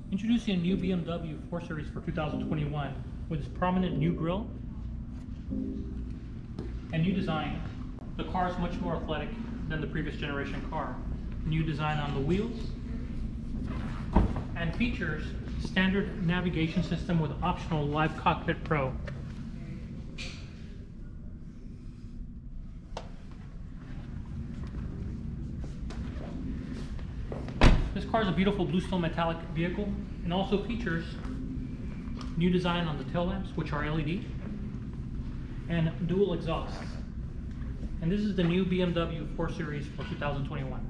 Introducing a new BMW 4 Series for 2021 with its prominent new grille and new design. The car is much more athletic than the previous generation car. New design on the wheels and features standard navigation system with optional Live Cockpit Pro. This car is a beautiful bluestone metallic vehicle and also features new design on the tail lamps, which are LED, and dual exhausts. And this is the new BMW 4 Series for 2021.